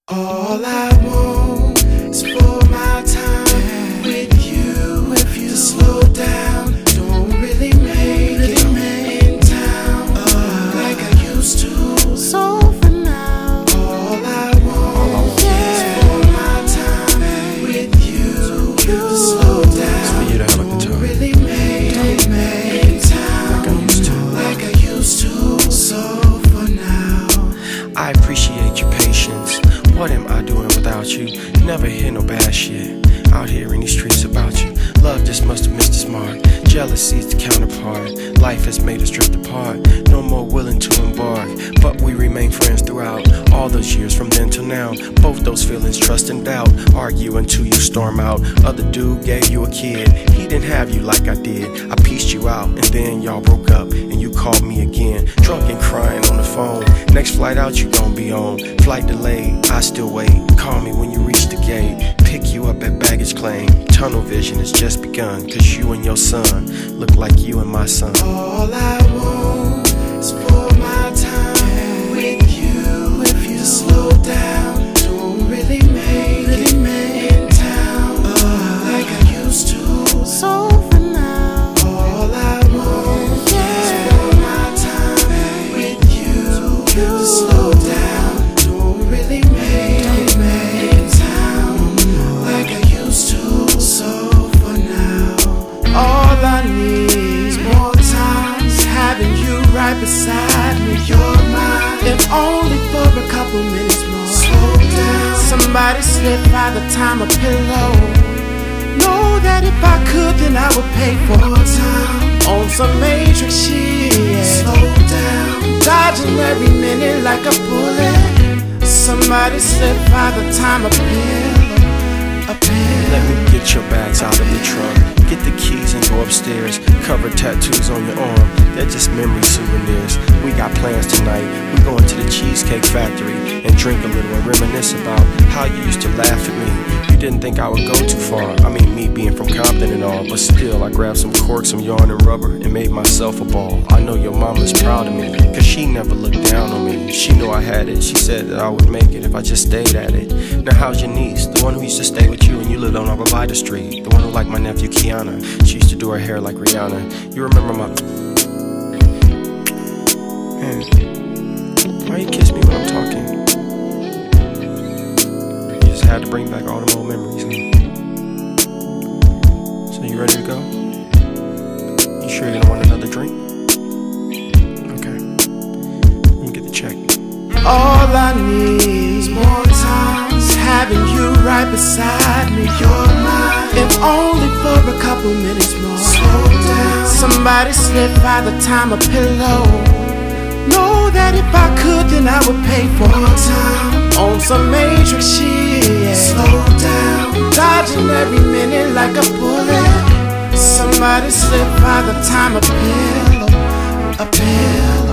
All I want is for my time with you, to slow down. Don't really make it in town like I used to. So for now, all I want is for my time with you, to slow down. Don't really make it in town like I used to. So for now, I appreciate your patience. What am I doing without you? Never hear no bad shit out here in these streets about you. Love just must have missed its mark. Jealousy's the counterpart. Life has made us drift apart. No more willing to embark, but we remain friends throughout all those years from then till now. Both those feelings, trust and doubt, argue until you storm out. Other dude gave you a kid, he didn't have you like I did. I pieced you out and then y'all broke up and you called me again, drunk and crying on the phone. Next flight out you gon' be on. Flight delayed, I still wait. Call me when you reach the gate. Pick you up at baggage claim. Tunnel vision has just begun, cause you and your son look like you and my son. All I want is for my time with you, to slow down. Don't really make it in town like I used to. So for now, all I want is for my time with you, to slow down. Don't really make it in town like I used to. So for now, all I need is more times having you right beside me. You're mine, if only for a couple minutes more. Slow down. Somebody slip by the time a pillow. Know that if I could, then I would pay for time on some matrix shit. Slow down, dodging every minute like a bullet. Somebody slip by the time a pillow. Let me get your bags out of the trunk. Get the keys and go upstairs. Cover tattoos on your arm, they're just memory souvenirs. We got plans tonight. We going to the Cheesecake Factory and drink a little and reminisce about how you used to laugh at me. You didn't think I would go too far. I mean, me being from Compton and all, but still I grabbed some corks, some yarn and rubber and made myself a ball. I know your mama's proud of me, cause she never looked down on me. She knew I had it. She said that I would make it if I just stayed at it. Now how's your niece? The one who used to stay with you and you lived on Arborvita Street. The one who liked my nephew Kiana. She used to do her hair like Rihanna. You remember my... Man, why you kiss me when I'm talking? You just had to bring back all them old memories. So you ready to go? You sure you don't want another drink? Okay. Let me get the check. All I need is more times having you right beside me. You're mine, if only for a couple minutes more. Slow down. Somebody slip by the time a pillow. Know that if I could, then I would pay for time on some matrix shit. Slow down, dodging every minute like a bullet. Somebody slip by the time a pillow.